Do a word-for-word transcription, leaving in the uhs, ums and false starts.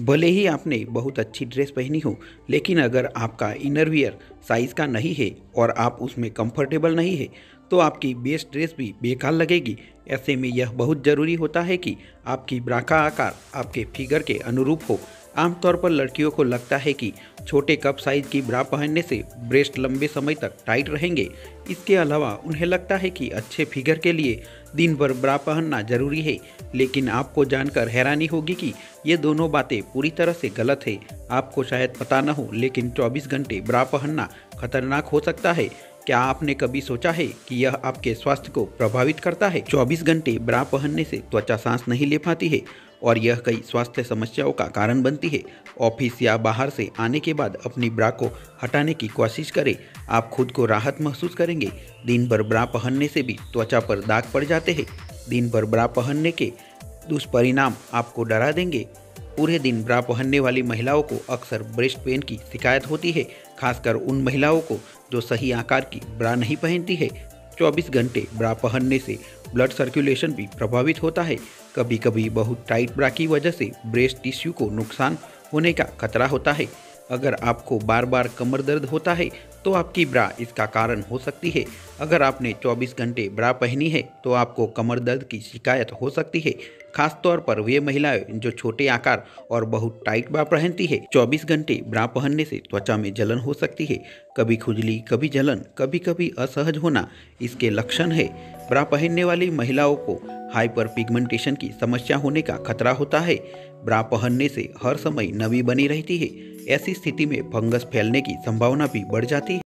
भले ही आपने बहुत अच्छी ड्रेस पहनी हो, लेकिन अगर आपका इनरवियर साइज़ का नहीं है और आप उसमें कंफर्टेबल नहीं है, तो आपकी बेस्ट ड्रेस भी बेकार लगेगी। ऐसे में यह बहुत ज़रूरी होता है कि आपकी ब्रा का आकार आपके फिगर के अनुरूप हो। आमतौर पर लड़कियों को लगता है कि छोटे कप साइज़ की ब्रा पहनने से ब्रेस्ट लंबे समय तक टाइट रहेंगे। इसके अलावा उन्हें लगता है कि अच्छे फिगर के लिए दिन भर ब्रा पहनना ज़रूरी है, लेकिन आपको जानकर हैरानी होगी कि ये दोनों बातें पूरी तरह से गलत है। आपको शायद पता न हो, लेकिन चौबीस घंटे ब्रा पहनना खतरनाक हो सकता है। क्या आपने कभी सोचा है कि यह आपके स्वास्थ्य को प्रभावित करता है? चौबीस घंटे ब्रा पहनने से त्वचा सांस नहीं ले पाती है और यह कई स्वास्थ्य समस्याओं का कारण बनती है। ऑफिस या बाहर से आने के बाद अपनी ब्रा को हटाने की कोशिश करें, आप खुद को राहत महसूस करेंगे। दिन भर ब्रा पहनने से भी त्वचा पर दाग पड़ जाते हैं। दिन भर ब्रा पहनने के दुष्परिणाम आपको डरा देंगे। पूरे दिन ब्रा पहनने वाली महिलाओं को अक्सर ब्रेस्ट पेन की शिकायत होती है, खासकर उन महिलाओं को जो सही आकार की ब्रा नहीं पहनती है। चौबीस घंटे ब्रा पहनने से ब्लड सर्कुलेशन भी प्रभावित होता है। कभी कभी बहुत टाइट ब्रा की वजह से ब्रेस्ट टिश्यू को नुकसान होने का खतरा होता है। अगर आपको बार बार कमर दर्द होता है तो आपकी ब्रा इसका कारण हो सकती है। अगर आपने चौबीस घंटे ब्रा पहनी है तो आपको कमर दर्द की शिकायत हो सकती है, खासतौर पर वे महिलाएं जो छोटे आकार और बहुत टाइट ब्रा पहनती है। चौबीस घंटे ब्रा पहनने से त्वचा में जलन हो सकती है, कभी खुजली, कभी जलन, कभी कभी असहज होना इसके लक्षण है। ब्रा पहनने वाली महिलाओं को हाइपर पिगमेंटेशन की समस्या होने का खतरा होता है। ब्रा पहनने से हर समय नमी बनी रहती है। ऐसी स्थिति में फंगस फैलने की संभावना भी बढ़ जाती है।